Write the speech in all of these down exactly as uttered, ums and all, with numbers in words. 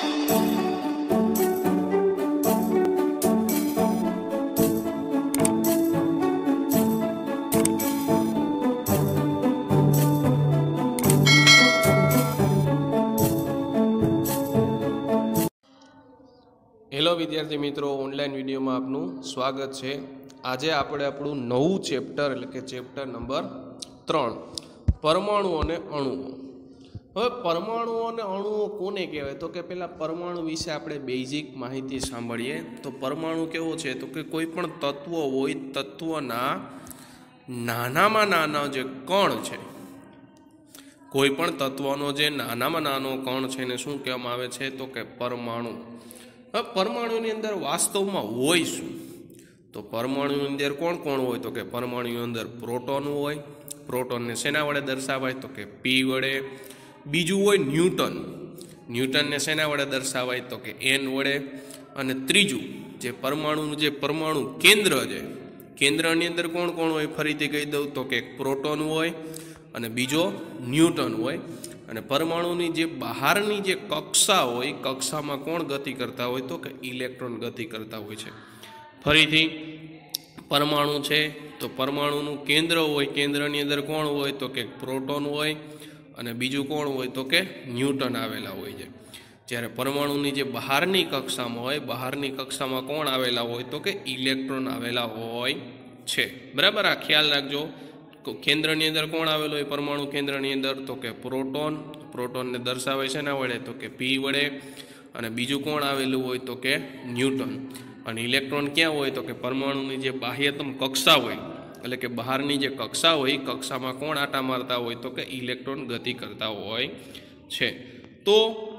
Hello विद्यार्थी मित्रों, online video में आपनु स्वागत है। आज આપણે આપણું નવું ચેપ્ટર એટલે કે ચેપ્ટર નંબર ત્રણ પરમાણુ અને અણુઓ। હવે પરમાણુ અને અણુઓ કોને કહેવાય તો કે પહેલા પરમાણુ વિશે આપણે બેઝિક માહિતી સાંભળીએ। તો પરમાણુ કેવો છે તો કે કોઈ પણ તત્વ હોય, તત્વના નાનામાં નાના જે કણ છે, કોઈ પણ તત્વનો જે નાનામાં નાનો કણ છે એને શું કહેવામાં આવે છે તો કે પરમાણુ। परमाणुनी अंदर वास्तव में होय शुं तो परमाणुनी अंदर कोण कोण होय तो के परमाणुनी अंदर प्रोटोन होय। प्रोटोन ने सेना वडे दर्शावाय तो के पी वडे। बीजू होय न्यूटन। न्यूटन ने सेना वडे दर्शावाय तो के एन वडे। अने त्रीजू जे परमाणुनुं जे परमाणु केंद्र छे, केंद्रनी अंदर कोण कोण होय फरीथी कही दऊं तो के प्रोटोन होय अने बीजो न्यूटन होय। અને પરમાણુની જે બહારની જે કક્ષા હોય, કક્ષામાં કોણ ગતિ કરતા હોય તો કે ઇલેક્ટ્રોન ગતિ કરતા હોય છે। ફરીથી પરમાણુ છે તો પરમાણુનું કેન્દ્ર હોય, કેન્દ્રની અંદર કોણ હોય તો કે પ્રોટોન હોય અને બીજું કોણ હોય તો કે ન્યૂટન આવેલા હોય છે। જ્યારે પરમાણુની જે બહારની કક્ષામાં હોય, બહારની કક્ષામાં કોણ આવેલા હોય તો કે ઇલેક્ટ્રોન આવેલા હોય છે। બરાબર, આ ખ્યાલ રાખજો। केंद्रनी अंदर कोण आवेलो है परमाणु केंद्रनी अंदर तो के प्रोटोन। प्रोटोन ने दर्शावे छे ना वडे तो के पी वडे अने बीजू कोण आवेलुं होय तो के न्यूटन। अने इलेक्ट्रॉन क्या होय तो के परमाणुनी जे बाह्यतम कक्षा होय एटले के बहारनी जे कक्षा होय, कक्षामां कोण आटा मारता होय तो के इलेक्ट्रॉन गति करता होय छे। तो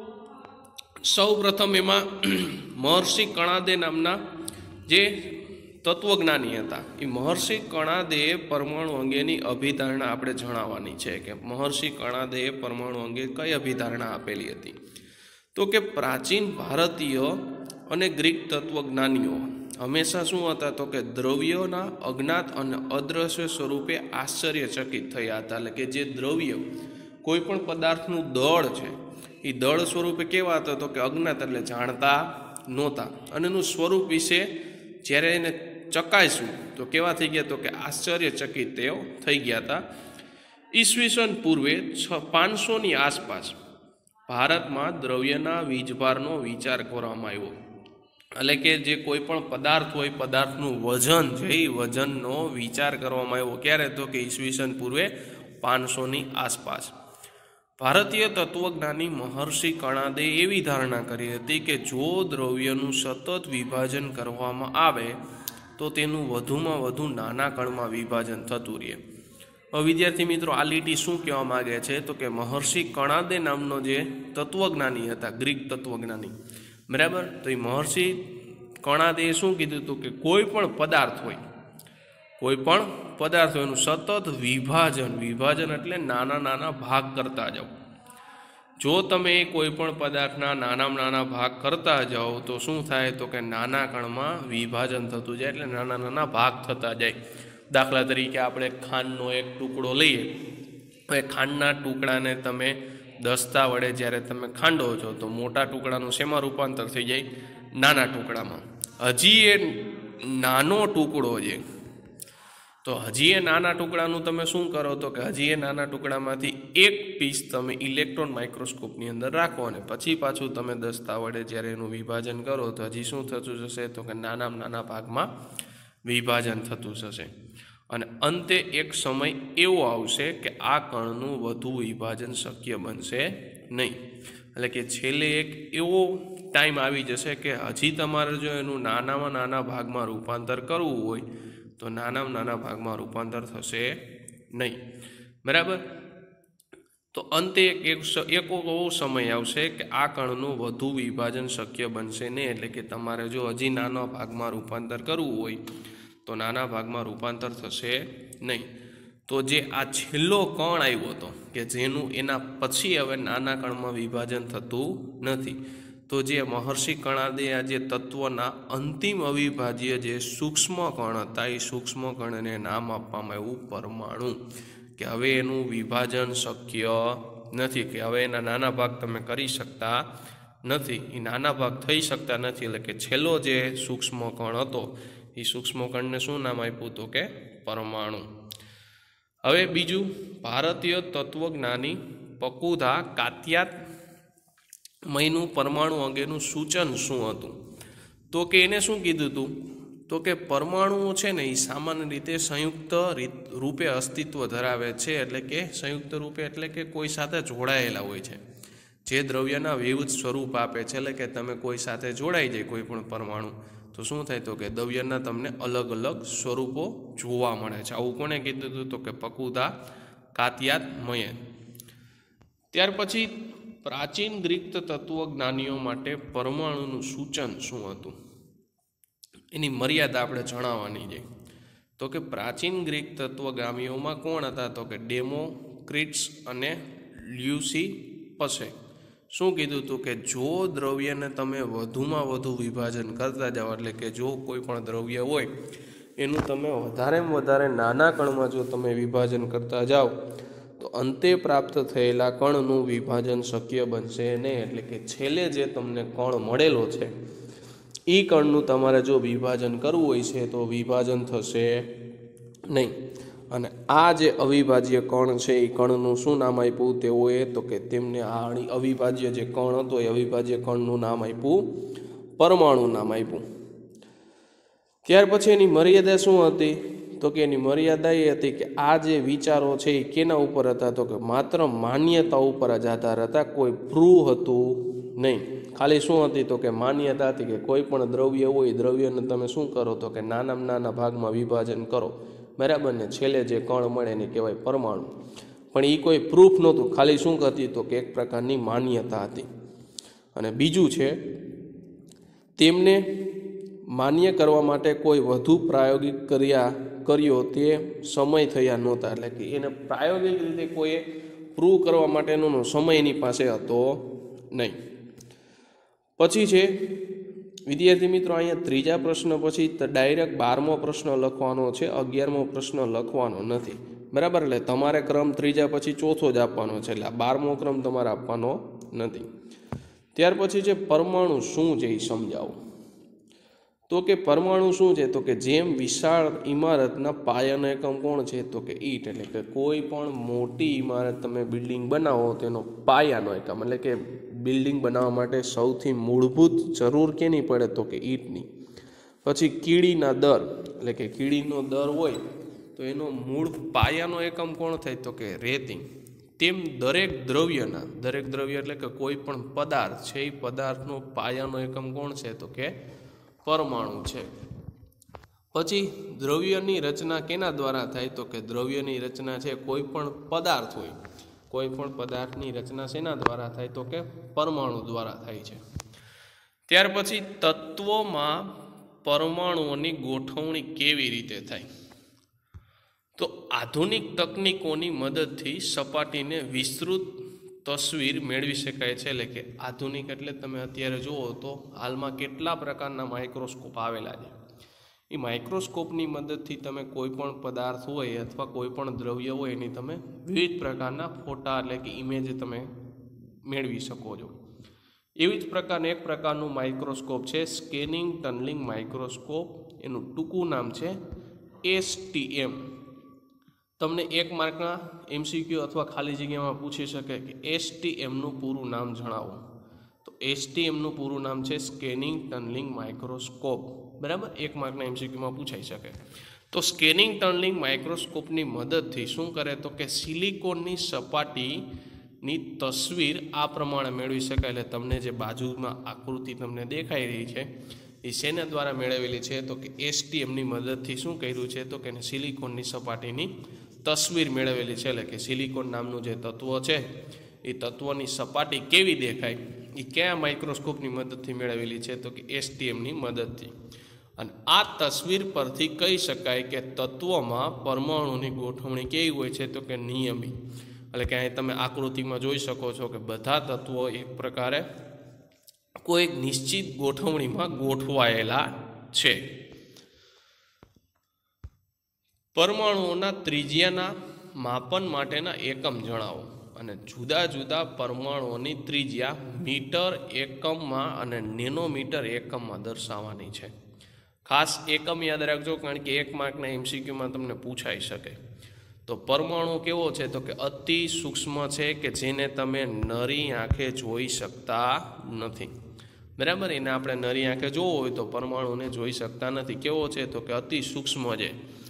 सौ प्रथम एमां महर्षि कणादे नामना जे तत्वज्ञानी हता ए महर्षि कणादेए परमाणु अंगेनी अभिधारणा आपणे जणाववानी छे के महर्षि कणादेए परमाणु अंगे कई अभिधारणा आपेली हती तो के प्राचीन भारतीय अने ग्रीक तत्वज्ञानीओ हमेशा शुं हता तो के द्रव्योना अज्ञात अने अदृश्य स्वरूपे आश्चर्यचकित थया हता। एटले के जे द्रव्य कोईपण पदार्थनुं दळ छे ए दळ स्वरूपे केवा हता तो के अज्ञात एटले जाणता नहोता अने एनुं स्वरूप विषे ज्यारे एने चकायशुं तो केवा थई गया तो के आश्चर्यचकित तेओ थई गया था। ईस्वीसन पूर्वे पांचसो नी आसपास भारत में द्रव्यना वीजभारनो विचार करवामां आव्यो। एटले के जे कोईपण पदार्थ होय, पदार्थनुं वजन छे ए वजननो विचार करवामां आव्यो। क्यारे तो के ईस्वीसन पूर्वे पांचसो नी आसपास भारतीय तत्वज्ञानी महर्षि कणादे एवी धारणा करी हती के जो द्रव्यनुं सतत विभाजन करवामां आवे तो तेनुं वधुमां वधु नाना कणमां विभाजन थतुं रहे। हवे विद्यार्थी मित्रों, आ लीटी शुं कहेवा मागे छे तो के महर्षि कणादे नामनो जे तत्वज्ञानी हता, ग्रीक तत्वज्ञानी, बराबर। तो ए महर्षि कणादे शुं कीधुं तो के कोईपण पदार्थ होय, कोईपण पदार्थ होय एनुं सतत विभाजन, विभाजन एटले नाना नाना भाग करता जाओ। जो तमे कोईपण पदार्थना नानामां नाना भाग करता जाओ तो शुं थाय तो के नाना कणमां विभाजन थतुं जाय, एटले नाना नाना भाग थता जाय। दाखला तरीके आपणे खांडनो एक टुकड़ो लईए, हवे खांडना टुकड़ाने तमे दस्ता वडे ज्यारे तमे खांडो छो तो मोटा टुकड़ानुं शेमां रूपांतर थई जाय? नाना टुकड़ामां। हजी ए नानो टुकड़ो छे तो हजी ए नाना टुकड़ानुं तमे शुं करो तो कि हजी ए नाना टुकड़ामांथी एक पीस तमे इलेक्ट्रॉन माइक्रोस्कोपनी अंदर राखो अने पछी पाछुं तमे दस्ता वडे ज्यारे एनुं विभाजन करो तो हजी शुं थतुं जशे तो कि नानामां नाना भागमां विभाजन थतुं जशे अने अंते एक समय एवो आवशे कि आ कणनुं वधु विभाजन शक्य बनशे नहीं। एटले के छेल्ले एक एवो टाइम आवी जशे कि हजी तमारे जो एनुं नानामां नाना भागमां रूपांतर करवुं होय तो नाना नाना भाग में रूपांतर थशे नहीं, बराबर। तो अंते एक एक एवो समय आवशे कि आ कणनुं वधु विभाजन शक्य बनशे नहीं। एटले के तमारे जो हजी नाना भाग में रूपांतर करवुं होय तो नाना भाग में रूपांतर थशे नहीं। तो जे आ छेल्लो कण आव्यो हतो कि जेनुं एना पछी हवे नाना कण में विभाजन थतुं नथी, तो जे महर्षि कणादे आ जे तत्वना अंतिम अविभाज्य जे सूक्ष्म कण हता ए सूक्ष्म कणने नाम आपवामां आव्युं परमाणु। कि हवे एनुं विभाजन शक्य नथी, कि हवे एना नाना भाग तमे करी शकता નથી, એ નાના ભાગ થઈ શકતા નથી, એટલે કે છેલ્લો જે સૂક્ષ્મ કણ હતો એ સૂક્ષ્મ કણને શું નામ આપ્યું તો કે પરમાણુ. હવે બીજું, ભારતીય તત્વજ્ઞાની પકુધા કાત્યાયનનું પરમાણુ અંગેનું સૂચન શું હતું? તો કે એને શું કીધું હતું તો કે પરમાણુઓ છે ને એ સામાન્ય રીતે સંયુક્ત રૂપે અસ્તિત્વ ધરાવે છે, એટલે કે સંયુક્ત રૂપે એટલે કે કોઈ સાથે જોડાયેલા હોય છે, જે દ્રવ્યના વિવિધ સ્વરૂપ આપે છે. એટલે કે તમે કોઈ સાથે જોડાઈ જાય કોઈ પણ પરમાણુ તો શું થાય તો કે દ્રવ્યના તમને અલગ અલગ સ્વરૂપો જોવા મળે છે. આવું કોને કીધું હતું તો કે પકુધા કાત્યાયનએ. ત્યાર પછી પ્રાચીન ગ્રીક તત્વજ્ઞાનીઓ માટે પરમાણુનું સૂચન શું હતું, એની મર્યાદા આપણે જણાવવાની છે. તો કે પ્રાચીન ગ્રીક તત્વગામીઓમાં કોણ હતા તો કે ડેમોક્રિટ્સ અને લ્યુસિપસે શું કીધું હતું કે જો દ્રવ્યને તમે વધુમાં વધુ વિભાજન કરતા જાઓ, એટલે કે જો કોઈ પણ દ્રવ્ય હોય એનું તમે વધારેમાં વધારે નાના કણમાં જો તમે વિભાજન કરતા જાઓ તો અંતે પ્રાપ્ત થયેલા કણનું વિભાજન શક્ય બનશે નહીં. એટલે કે છેલ્લે જે તમને કણ મળેલો છે એ કણનું તમારે જો વિભાજન કરવું હોય છે તો વિભાજન થશે નહીં. અને આ જે અવિભાજ્ય કણ છે એ કણનું શું નામ આપ્યું તેઓએ તો કે તેમને આ અવિભાજ્ય જે કણ હતો એ અવિભાજ્ય કણનું નામ આપ્યું પરમાણુ નામ આપ્યું. ત્યાર પછી એની મર્યાદા શું હતી તો કે એની મર્યાદા એ હતી કે આ જે વિચારો છે એ કેના ઉપર હતા તો કે માત્ર માન્યતા ઉપર જ આધાર હતા, કોઈ પ્રૂવ હતું નહીં. ખાલી શું હતી તો કે માન્યતા હતી કે કોઈ પણ દ્રવ્ય હોય દ્રવ્યને તમે શું કરો તો કે નાનામાં નાના ભાગમાં વિભાજન કરો, બરાબર ને, છેલ્લે જે કણ મળે એને કહેવાય પરમાણુ. પણ એ કોઈ પ્રૂફ નહોતું, ખાલી શું હતી તો કે એક પ્રકારની માન્યતા હતી. અને બીજું છે તેમને માન્ય કરવા માટે કોઈ વધુ પ્રાયોગિક કર્યા કર્યો તે સમય થયા નહોતા, એટલે કે એને પ્રાયોગિક રીતે કોઈએ પ્રૂવ કરવા માટેનો સમય એની પાસે હતો નહીં. પછી છે વિદ્યાર્થી મિત્રો, અહીંયા ત્રીજા પ્રશ્ન પછી ડાયરેક્ટ બારમો પ્રશ્ન લખવાનો છે, અગિયારમો પ્રશ્ન લખવાનો નથી, બરાબર. એટલે તમારે ક્રમ ત્રીજા પછી ચોથો જ આપવાનો છે, એટલે બારમો ક્રમ તમારે આપવાનો નથી. ત્યાર પછી છે પરમાણુ શું છે એ સમજાવો. તો કે પરમાણુ શું છે તો કે જેમ વિશાળ ઇમારતના પાયાનો એકમ કોણ છે તો કે ઈંટ, એટલે કે કોઈ પણ મોટી ઇમારત તમે બિલ્ડિંગ બનાવો તેનો પાયાનો એકમ, એટલે કે બિલ્ડિંગ બનાવવા માટે સૌથી મૂળભૂત જરૂર કેની પડે તો કે ઈંટની. પછી કીડીના દર, એટલે કે કીડીનો દર હોય તો એનો મૂળ પાયાનો એકમ કોણ થાય તો કે રેતી. તેમ દરેક દ્રવ્યના, દરેક દ્રવ્ય એટલે કે કોઈ પણ પદાર્થ છે એ પદાર્થનો પાયાનો એકમ કોણ છે તો કે પરમાણુ છે. પછી દ્રવ્યની રચના કેના દ્વારા થાય તો કે દ્રવ્યની રચના છે કોઈ પણ પદાર્થ હોય, કોઈ પણ પદાર્થની રચના શેના દ્વારા થાય તો કે પરમાણુ દ્વારા થાય છે. ત્યાર પછી તત્વોમાં પરમાણુઓની ગોઠવણી કેવી રીતે થાય તો આધુનિક તકનીકોની મદદથી સપાટીને વિસ્તૃત તસવીર મેળવી શકાય છે. એટલે કે આધુનિક એટલે તમે અત્યારે જુઓ તો હાલમાં કેટલા પ્રકારના માઇક્રોસ્કોપ આવેલા છે. એ માઇક્રોસ્કોપની મદદથી તમે કોઈ પણ પદાર્થ હોય અથવા કોઈ પણ દ્રવ્ય હોય એની તમે વિવિધ પ્રકારના ફોટા એટલે કે ઇમેજ તમે મેળવી શકો છો. એવી જ પ્રકારનું એક પ્રકારનું માઇક્રોસ્કોપ છે સ્કેનિંગ ટનલિંગ માઇક્રોસ્કોપ, એનું ટૂંકું નામ છે એસ ટી એમ. તમને એક માર્કના એમસીક્યુ અથવા ખાલી જગ્યામાં પૂછી શકે કે એસ ટી એમનું પૂરું નામ જણાવો. તો એસ ટી એમનું પૂરું નામ છે સ્કેનિંગ ટનલિંગ માઇક્રોસ્કોપ, બરાબર. એક માર્કના એમસીક્યુમાં પૂછાઈ શકે. તો સ્કેનિંગ ટનલિંગ માઇક્રોસ્કોપની મદદથી શું કરે તો કે સિલિકોનની સપાટીની તસવીર આ પ્રમાણે મેળવી શકાય. એટલે તમને જે બાજુમાં આકૃતિ તમને દેખાઈ રહી છે એ શેના દ્વારા મેળવેલી છે તો કે એસ ટી એમની મદદથી શું કર્યું છે તો કે સિલિકોનની સપાટીની તસવીર મેળવેલી છે. એટલે કે સિલિકોન નામનું જે તત્વ છે એ તત્વની સપાટી કેવી દેખાય એ કયા માઇક્રોસ્કોપની મદદથી મેળવેલી છે તો કે એસ ટી એમની મદદથી. અને આ તસવીર પરથી કહી શકાય કે તત્વમાં પરમાણુની ગોઠવણી કેવી હોય છે તો કે નિયમિત. એટલે કે અહીં તમે આકૃતિમાં જોઈ શકો છો કે બધા તત્વો એક પ્રકારે કોઈ નિશ્ચિત ગોઠવણીમાં ગોઠવાયેલા છે. પરમાણુઓના ત્રિજ્યાના માપન માટેના એકમ જણાવો. અને જુદા જુદા પરમાણુઓની ત્રિજ્યા મીટર એકમમાં અને નેનોમીટર એકમમાં દર્શાવવાની છે. ખાસ એકમ યાદ રાખજો, કારણ કે એક માર્કના એમસીક્યુમાં તમને પૂછાઈ શકે. તો પરમાણુ કેવો છે તો કે અતિ સૂક્ષ્મ છે, કે જેને તમે નરી આંખે જોઈ શકતા નથી. બરાબર, એને આપણે નરી આંખે જોવો હોય તો પરમાણુને જોઈ શકતા નથી. કેવો છે તો કે અતિ સૂક્ષ્મ છે.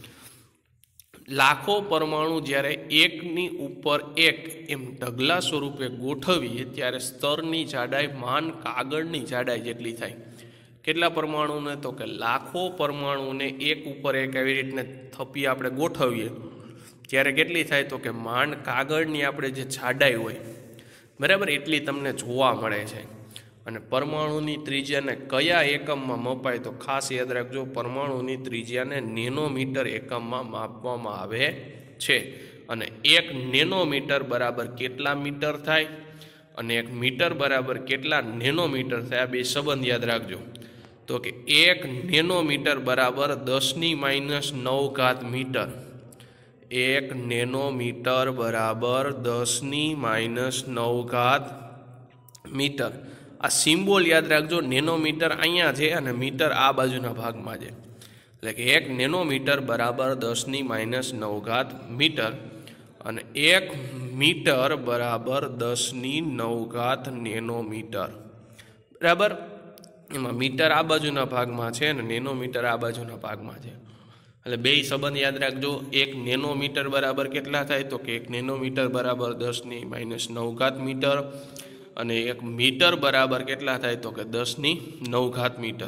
લાખો પરમાણુ જ્યારે એકની ઉપર એક એમ ઢગલા સ્વરૂપે ગોઠવીએ ત્યારે સ્તરની જાડાઈ માન કાગળની જાડાઈ જેટલી થાય. કેટલા પરમાણુને તો કે લાખો પરમાણુને એક ઉપર એક એવી રીતને થપી આપણે ગોઠવીએ ત્યારે કેટલી થાય તો કે માંડ કાગળની આપણે જે જાડાઈ હોય, બરાબર, એટલી તમને જોવા મળે છે. અને પરમાણુની ત્રિજ્યાને કયા એકમમાં મપાય તો ખાસ યાદ રાખજો, પરમાણુની ત્રિજ્યાને નેનોમીટર એકમમાં માપવામાં આવે છે. અને એક નેનોમીટર બરાબર કેટલા મીટર થાય અને એક મીટર બરાબર કેટલા નેનોમીટર થાય, આ બે સંબંધ યાદ રાખજો. તો કે એક નેનોમીટર બરાબર દસની માઇનસ નવ ઘાત મીટર. એક નેનોમીટર બરાબર દસની માઇનસ નવ ઘાત મીટર. આ સિમ્બોલ યાદ રાખજો, નેનોમીટર અહીંયા છે અને મીટર આ બાજુના ભાગમાં છે. એટલે કે એક નેનોમીટર બરાબર દસની માઇનસ નવ ઘાત મીટર અને એક મીટર બરાબર દસની નવ ઘાત નેનોમીટર. બરાબર, એમાં મીટર આ બાજુના ભાગમાં છે અને નેનોમીટર આ બાજુના ભાગમાં છે. એટલે બે સંબંધ યાદ રાખજો. એક નેનોમીટર બરાબર કેટલા થાય તો કે એક નેનોમીટર બરાબર દસની માઇનસ નવ ઘાત મીટર અને એક મીટર બરાબર કેટલા થાય તો કે દસની નવ ઘાત મીટર.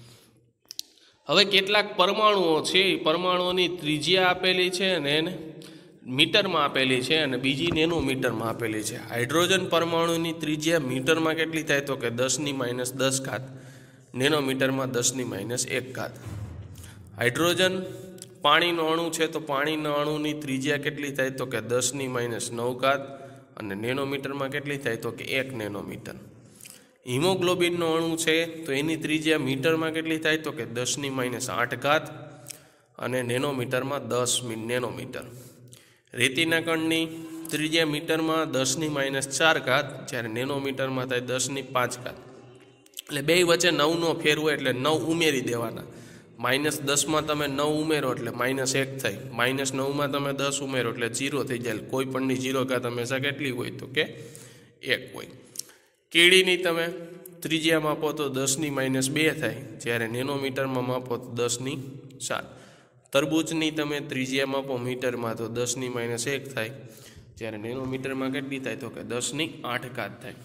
હવે કેટલાક પરમાણુઓ છે, એ પરમાણુઓની ત્રિજ્યા આપેલી છે અને એને મીટરમાં આપેલી છે અને બીજી નેનોમીટરમાં આપેલી છે. હાઇડ્રોજન પરમાણુની ત્રિજ્યા મીટરમાં કેટલી થાય તો કે દસની માઇનસ દસ ઘાત, નેનોમીટરમાં દસની માઇનસ એક ઘાત. હાઇડ્રોજન પાણીનો અણુ છે તો પાણીના અણુની ત્રિજ્યા કેટલી થાય તો કે દસની માઇનસ નવ ઘાત અને નેનોમીટરમાં કેટલી થાય તો કે એક નેનોમીટર. હિમોગ્લોબિનનો અણુ છે તો એની ત્રિજ્યા મીટરમાં કેટલી થાય તો કે દસની માઇનસ આઠ ઘાત અને નેનોમીટરમાં દસ નેનોમીટર. રેતીના કણની ત્રિજ્યા મીટરમાં દસની માઇનસ ચાર ઘાત, જ્યારે નેનોમીટરમાં થાય દસની પાંચ ઘાત. એટલે બે વચ્ચે નવનો ફેર હોય એટલે નવ ઉમેરી દેવાના. માઇનસ દસમાં તમે નવ ઉમેરો એટલે માઇનસ એક થાય, માઇનસ નવમાં તમે દસ ઉમેરો એટલે જીરો થઈ જાય. કોઈ પણની જીરો ઘાત હંમેશા કેટલી હોય તો કે એક હોય. કેળીની તમે ત્રિજ્યા માપો તો દસની માઇનસ બે થાય, જ્યારે નેનોમીટરમાં માપો તો દસની સાત. તરબૂચની તમે ત્રિજ્યા માપો મીટરમાં તો દસની માઇનસ એક થાય, જ્યારે નેનોમીટરમાં કેટલી થાય તો કે દસની આઠ ઘાત થાય.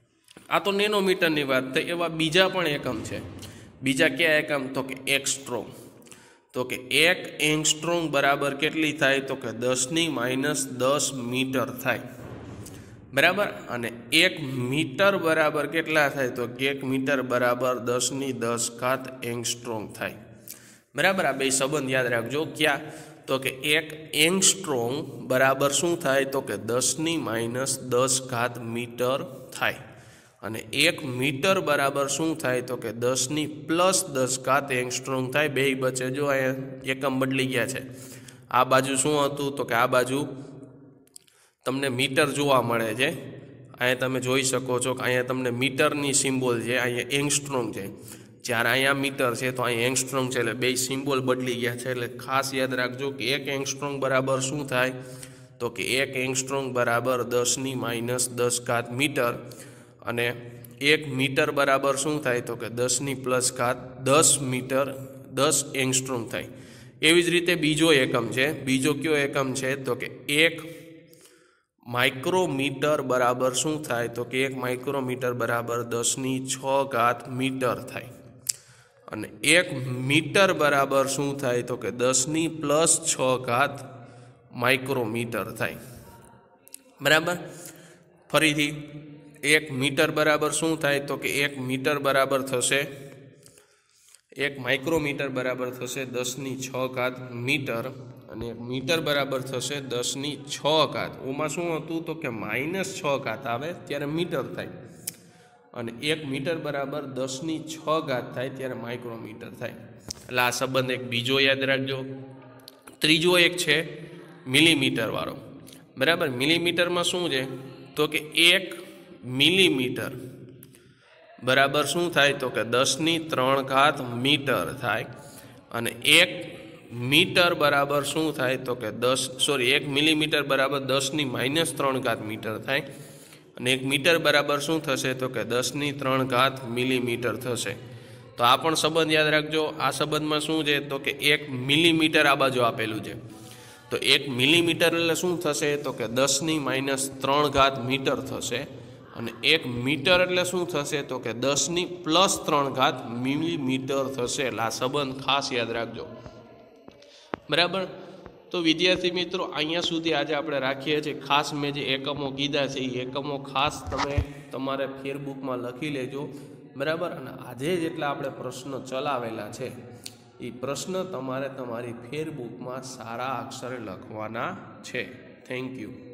આ તો નેનોમીટરની વાત થઈ. એવા બીજા પણ એકમ છે. બીજા કયા એકમ તો કે એંગસ્ટ્રોમ. તો કે એક એંગસ્ટ્રોમ બરાબર કેટલી થાય તો કે દસની માઇનસ દસ મીટર થાય. બરાબર, અને એક મીટર બરાબર કેટલા થાય તો કે એક મીટર બરાબર દસની દસ ઘાત એંગસ્ટ્રોમ થાય. બરાબર, આ બે સંબંધ યાદ રાખજો. ક્યાં તો કે એક એંગસ્ટ્રોમ બરાબર શું થાય તો કે દસની માઇનસ દસ ઘાત મીટર થાય અને એક મીટર બરાબર શું થાય તો કે દસની પ્લસ દસ ઘાત એંગસ્ટ્રોમ થાય. બે વચ્ચે જો અહીંયા એકમ બદલી ગયા છે. આ બાજુ શું હતું તો કે આ બાજુ તમને મીટર જોવા મળે છે. અહીંયા તમે જોઈ શકો છો કે અહીંયા તમને મીટરની સિમ્બોલ છે, અહીંયા એંગસ્ટ્રોમ છે. જ્યારે અહીંયા મીટર છે તો અહીંયા એંગસ્ટ્રોમ છે, એટલે બે સિમ્બોલ બદલી ગયા છે. એટલે ખાસ યાદ રાખજો કે એક એંગસ્ટ્રોમ બરાબર શું થાય તો કે એક એંગસ્ટ્રોમ બરાબર દસની માઇનસ દસ ઘાત મીટર અને એક મીટર બરાબર શું થાય તો કે દસની પ્લસ ઘાત દસ મીટર દસ એંગસ્ટ્રોમ થાય. એવી જ રીતે બીજો એકમ છે. બીજો કયો એકમ છે તો કે એક માઇક્રોમીટર બરાબર શું થાય તો કે એક માઇક્રોમીટર બરાબર દસની છ ઘાત મીટર થાય અને એક મીટર બરાબર શું થાય તો કે દસની પ્લસ છ ઘાત માઇક્રોમીટર થાય. બરાબર, ફરીથી એક મીટર બરાબર શું થાય તો કે એક મીટર બરાબર થશે, એક માઇક્રોમીટર બરાબર થશે દસની છ ઘાત મીટર અને એક મીટર બરાબર થશે દસની છ ઘાત. ઓમાં શું હતું તો કે માઇનસ છ ઘાત આવે ત્યારે મીટર થાય અને એક મીટર બરાબર દસની છ ઘાત થાય ત્યારે માઇક્રોમીટર થાય. એટલે આ સંબંધ એક બીજો યાદ રાખજો. ત્રીજો એક છે મિલીમીટર વાળો. બરાબર. મિલીમીટરમાં શું છે તો કે એક મિલીમીટર બરાબર શું થાય તો કે દસની ત્રણ ઘાત મીટર થાય, અને એક મીટર બરાબર શું થાય તો કે દસ સોરી એક મિલીમીટર બરાબર દસની માઇનસ ત્રણ ઘાત મીટર થાય, અને એક મીટર બરાબર શું થશે તો કે દસની ત્રણ ઘાત મિલીમીટર થશે. તો આ પણ સંબંધ યાદ રાખજો. આ સંબંધમાં શું છે તો કે એક મિલીમીટર આ બાજુ આપેલું છે, તો એક મિલીમીટર એટલે શું થશે તો કે દસની માઇનસ ત્રણ ઘાત મીટર થશે, અને એક મીટર એટલે શું થશે તો કે દસની પ્લસ ત્રણ ઘાત મિલીમીટર થશે. એટલે આ સંબંધ ખાસ યાદ રાખજો. બરાબર. તો વિદ્યાર્થી મિત્રો અહીંયા સુધી આજે આપણે રાખીએ છીએ. ખાસ મેં જે એકમો કીધા છે એ એકમો ખાસ તમે તમારે ફેરબુકમાં લખી લેજો. બરાબર. અને આજે જેટલા આપણે પ્રશ્નો ચલાવેલા છે એ પ્રશ્ન તમારે તમારી ફેરબુકમાં સારા અક્ષરે લખવાના છે. Thank you.